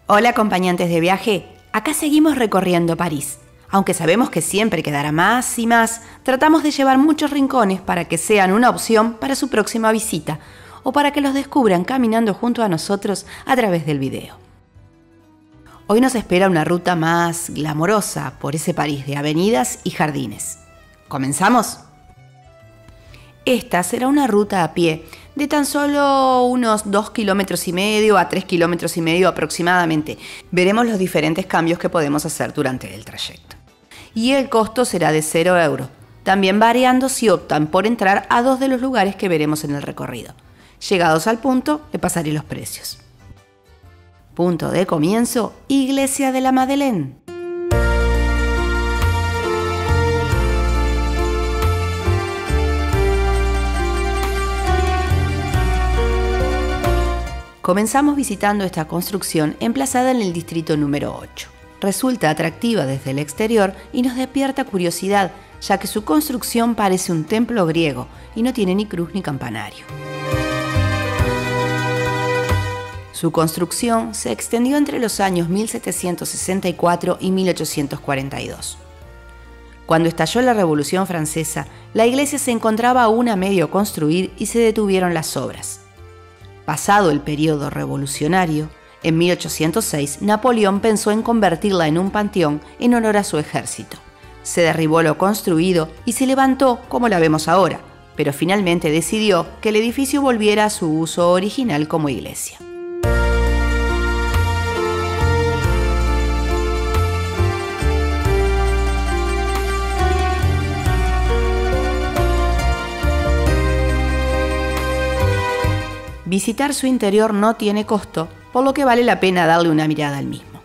Hola acompañantes de viaje, acá seguimos recorriendo París. Aunque sabemos que siempre quedará más y más, tratamos de llevar muchos rincones para que sean una opción para su próxima visita o para que los descubran caminando junto a nosotros a través del video. Hoy nos espera una ruta más glamorosa por ese París de avenidas y jardines. ¿Comenzamos? Esta será una ruta a pie de tan solo unos 2,5 kilómetros a 3,5 kilómetros aproximadamente. Veremos los diferentes cambios que podemos hacer durante el trayecto. Y el costo será de 0 euros, también variando si optan por entrar a 2 de los lugares que veremos en el recorrido. Llegados al punto, le pasaré los precios. Punto de comienzo, Iglesia de la Madeleine. Comenzamos visitando esta construcción emplazada en el distrito número 8. Resulta atractiva desde el exterior y nos despierta curiosidad, ya que su construcción parece un templo griego y no tiene ni cruz ni campanario. Su construcción se extendió entre los años 1764 y 1842. Cuando estalló la Revolución Francesa, la iglesia se encontraba aún a medio construir y se detuvieron las obras. Pasado el periodo revolucionario, en 1806 Napoleón pensó en convertirla en un panteón en honor a su ejército. Se derribó lo construido y se levantó como la vemos ahora, pero finalmente decidió que el edificio volviera a su uso original como iglesia. Visitar su interior no tiene costo, por lo que vale la pena darle una mirada al mismo.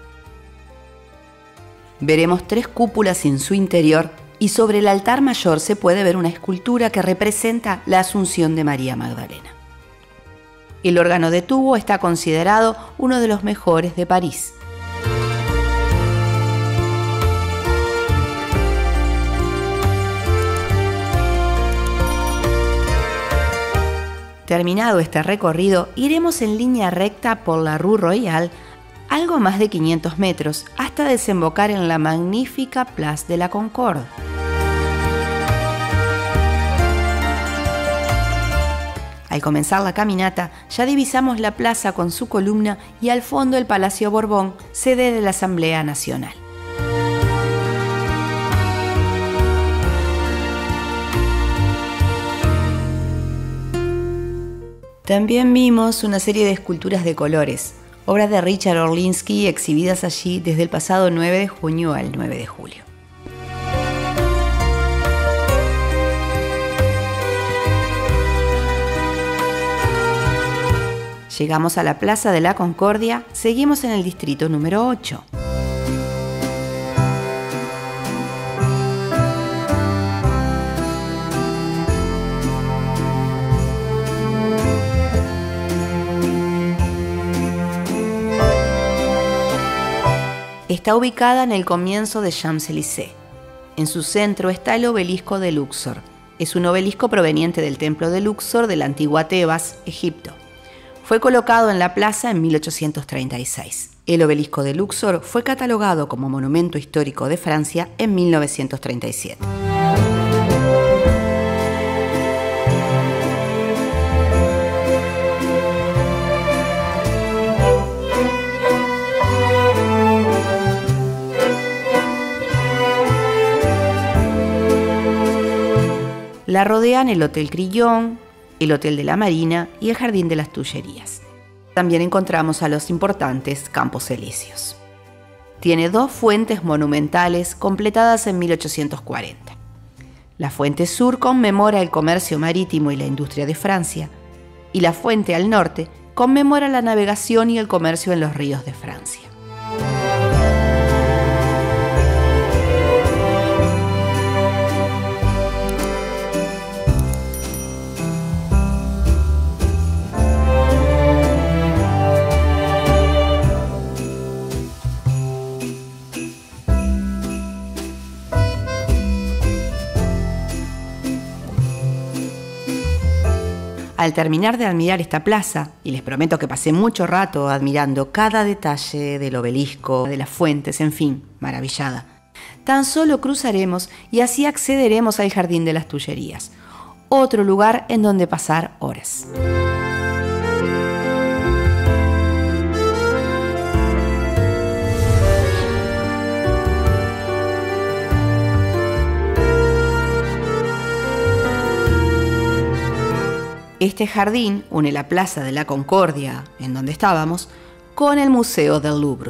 Veremos 3 cúpulas en su interior y sobre el altar mayor se puede ver una escultura que representa la Asunción de María Magdalena. El órgano de tubo está considerado uno de los mejores de París. Terminado este recorrido, iremos en línea recta por la Rue Royale, algo más de 500 metros, hasta desembocar en la magnífica Place de la Concorde. Al comenzar la caminata, ya divisamos la plaza con su columna y al fondo el Palacio Borbón, sede de la Asamblea Nacional. También vimos una serie de esculturas de colores, obras de Richard Orlinski exhibidas allí desde el pasado 9 de junio al 9 de julio. Llegamos a la Plaza de la Concordia, seguimos en el distrito número 8. Está ubicada en el comienzo de Champs-Élysées. En su centro está el obelisco de Luxor. Es un obelisco proveniente del templo de Luxor de la antigua Tebas, Egipto. Fue colocado en la plaza en 1836. El obelisco de Luxor fue catalogado como monumento histórico de Francia en 1937. La rodean el Hotel Crillon, el Hotel de la Marina y el Jardín de las Tullerías. También encontramos a los importantes Campos Elíseos. Tiene 2 fuentes monumentales completadas en 1840. La fuente sur conmemora el comercio marítimo y la industria de Francia, y la fuente al norte conmemora la navegación y el comercio en los ríos de Francia. Al terminar de admirar esta plaza, y les prometo que pasé mucho rato admirando cada detalle del obelisco, de las fuentes, en fin, maravillada, tan solo cruzaremos y así accederemos al Jardín de las Tullerías, otro lugar en donde pasar horas. Este jardín une la Plaza de la Concordia, en donde estábamos, con el Museo del Louvre.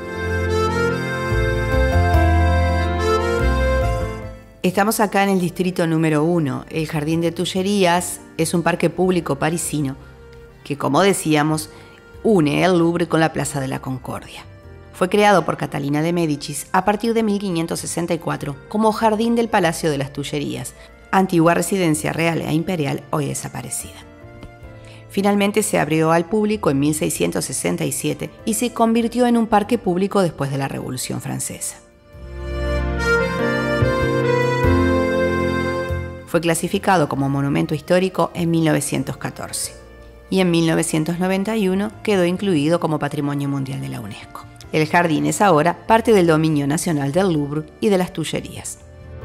Estamos acá en el distrito número 1. El Jardín de Tullerías es un parque público parisino que, como decíamos, une el Louvre con la Plaza de la Concordia. Fue creado por Catalina de Médicis a partir de 1564 como Jardín del Palacio de las Tullerías, antigua residencia real e imperial hoy desaparecida. Finalmente se abrió al público en 1667 y se convirtió en un parque público después de la Revolución Francesa. Fue clasificado como monumento histórico en 1914 y en 1991 quedó incluido como Patrimonio Mundial de la UNESCO. El jardín es ahora parte del dominio nacional del Louvre y de las Tullerías.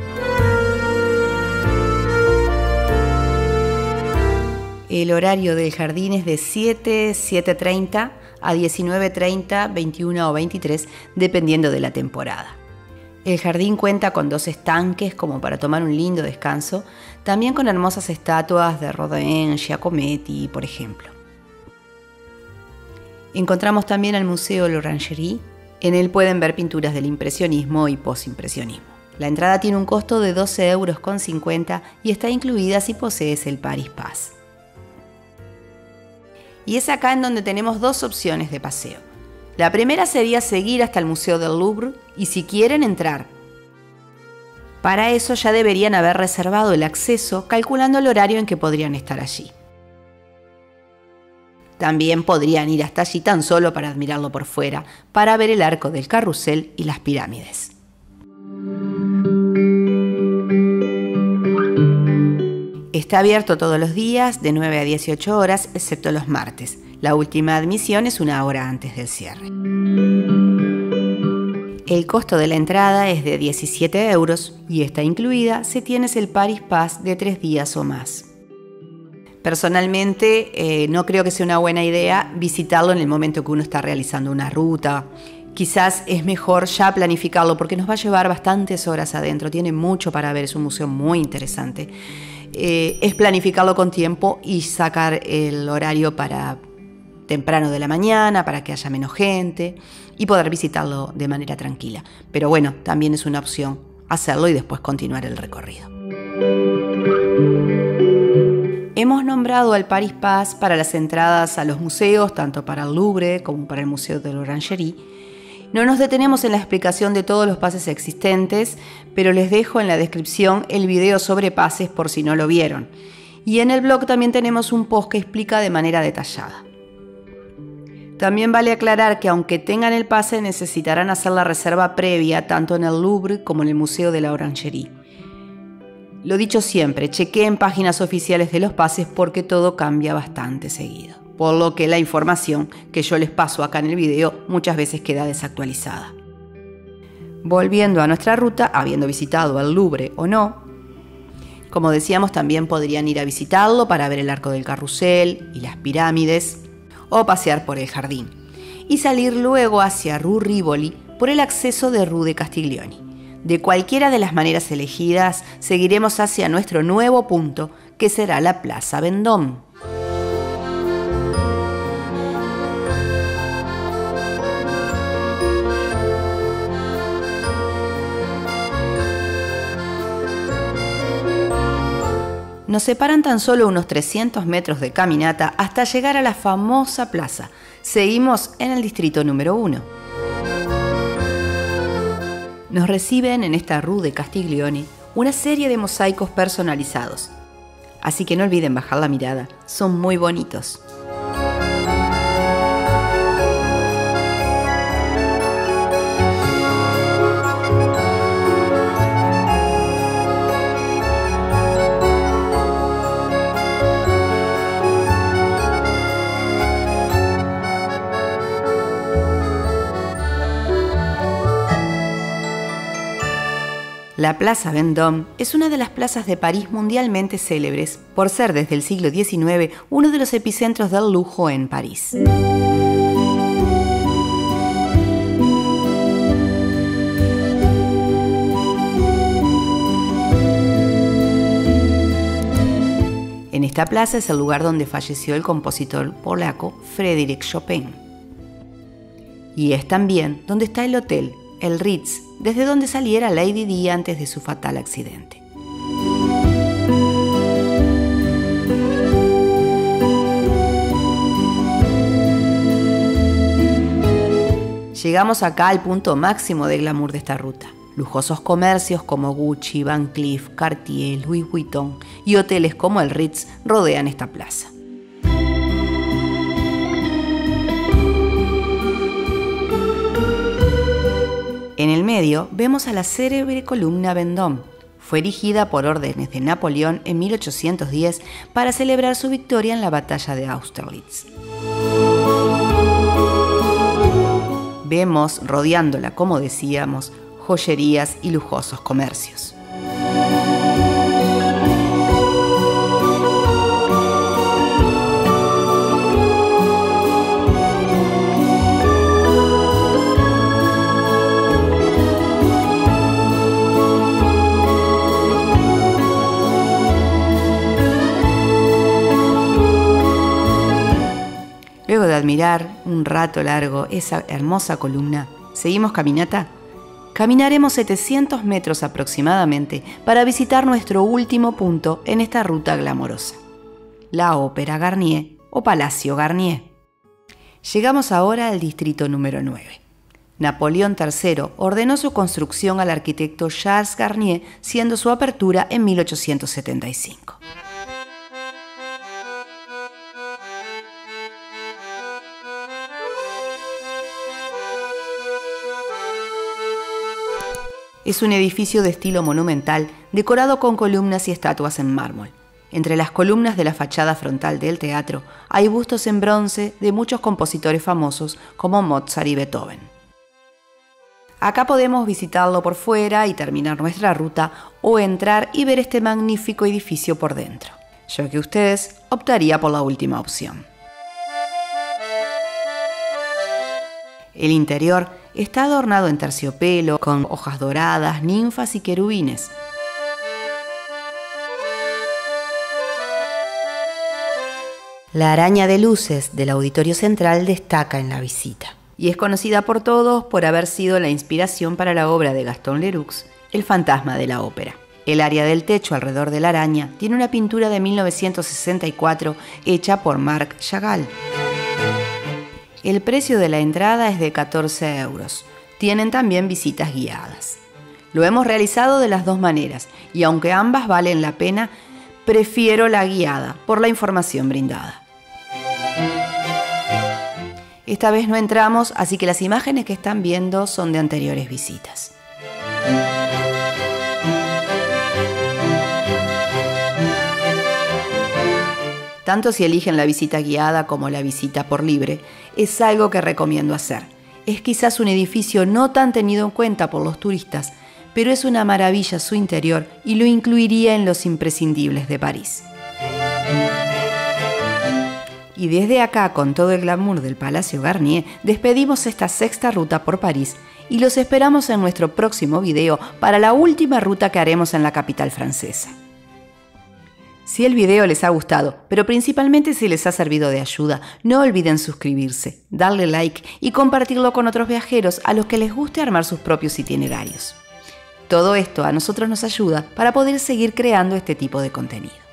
El horario del jardín es de 7:30 a 19:30, 21 o 23, dependiendo de la temporada. El jardín cuenta con 2 estanques como para tomar un lindo descanso, también con hermosas estatuas de Rodin, Giacometti, por ejemplo. Encontramos también al Museo L'Orangerie. En él pueden ver pinturas del impresionismo y postimpresionismo. La entrada tiene un costo de 12,50 € y está incluida si posees el Paris Pass. Y es acá en donde tenemos 2 opciones de paseo. La primera sería seguir hasta el Museo del Louvre y si quieren entrar. Para eso ya deberían haber reservado el acceso calculando el horario en que podrían estar allí. También podrían ir hasta allí tan solo para admirarlo por fuera, para ver el arco del carrusel y las pirámides. Está abierto todos los días de 9 a 18 horas, excepto los martes. La última admisión es 1 hora antes del cierre. El costo de la entrada es de 17 € y está incluida si tienes el Paris Pass de 3 días o más. Personalmente, no creo que sea una buena idea visitarlo en el momento que uno está realizando una ruta. Quizás es mejor ya planificarlo porque nos va a llevar bastantes horas adentro. Tiene mucho para ver, es un museo muy interesante. Es planificarlo con tiempo y sacar el horario para temprano de la mañana, para que haya menos gente y poder visitarlo de manera tranquila. Pero bueno, también es una opción hacerlo y después continuar el recorrido. Hemos nombrado al Paris Pass para las entradas a los museos, tanto para el Louvre como para el Museo de l'Orangerie. No nos detenemos en la explicación de todos los pases existentes, pero les dejo en la descripción el video sobre pases por si no lo vieron. Y en el blog también tenemos un post que explica de manera detallada. También vale aclarar que aunque tengan el pase necesitarán hacer la reserva previa tanto en el Louvre como en el Museo de la Orangerie. Lo dicho siempre, chequeen páginas oficiales de los pases porque todo cambia bastante seguido. Por lo que la información que yo les paso acá en el video muchas veces queda desactualizada. Volviendo a nuestra ruta, habiendo visitado el Louvre o no, como decíamos, también podrían ir a visitarlo para ver el arco del carrusel y las pirámides, o pasear por el jardín, y salir luego hacia Rue Rivoli por el acceso de Rue de Castiglioni. De cualquiera de las maneras elegidas, seguiremos hacia nuestro nuevo punto, que será la Plaza Vendôme. Nos separan tan solo unos 300 metros de caminata hasta llegar a la famosa plaza. Seguimos en el distrito número 1. Nos reciben en esta Rue de Castiglioni una serie de mosaicos personalizados. Así que no olviden bajar la mirada, son muy bonitos. La Plaza Vendôme es una de las plazas de París mundialmente célebres por ser desde el siglo XIX uno de los epicentros del lujo en París. En esta plaza es el lugar donde falleció el compositor polaco Frédéric Chopin. Y es también donde está el hotel, el Ritz, desde donde saliera Lady Di antes de su fatal accidente. Llegamos acá al punto máximo de glamour de esta ruta. Lujosos comercios como Gucci, Van Cleef, Cartier, Louis Vuitton y hoteles como el Ritz rodean esta plaza. En el medio vemos a la célebre columna Vendôme. Fue erigida por órdenes de Napoleón en 1810 para celebrar su victoria en la batalla de Austerlitz. Vemos, rodeándola, como decíamos, joyerías y lujosos comercios. Luego de admirar un rato largo esa hermosa columna, ¿seguimos caminata? Caminaremos 700 metros aproximadamente para visitar nuestro último punto en esta ruta glamorosa, la Ópera Garnier o Palacio Garnier. Llegamos ahora al distrito número 9. Napoleón III ordenó su construcción al arquitecto Charles Garnier, siendo su apertura en 1875. Es un edificio de estilo monumental, decorado con columnas y estatuas en mármol. Entre las columnas de la fachada frontal del teatro hay bustos en bronce de muchos compositores famosos como Mozart y Beethoven. Acá podemos visitarlo por fuera y terminar nuestra ruta, o entrar y ver este magnífico edificio por dentro. Yo que ustedes optaría por la última opción. El interior está adornado en terciopelo, con hojas doradas, ninfas y querubines. La araña de luces del auditorio central destaca en la visita, y es conocida por todos por haber sido la inspiración para la obra de Gaston Leroux, El fantasma de la ópera. El área del techo alrededor de la araña tiene una pintura de 1964 hecha por Marc Chagall. El precio de la entrada es de 14 euros. Tienen también visitas guiadas. Lo hemos realizado de las dos maneras, y aunque ambas valen la pena, prefiero la guiada por la información brindada. Esta vez no entramos, así que las imágenes que están viendo son de anteriores visitas. Tanto si eligen la visita guiada como la visita por libre, es algo que recomiendo hacer. Es quizás un edificio no tan tenido en cuenta por los turistas, pero es una maravilla su interior y lo incluiría en los imprescindibles de París. Y desde acá, con todo el glamour del Palacio Garnier, despedimos esta sexta ruta por París y los esperamos en nuestro próximo video para la última ruta que haremos en la capital francesa. Si el video les ha gustado, pero principalmente si les ha servido de ayuda, no olviden suscribirse, darle like y compartirlo con otros viajeros a los que les guste armar sus propios itinerarios. Todo esto a nosotros nos ayuda para poder seguir creando este tipo de contenido.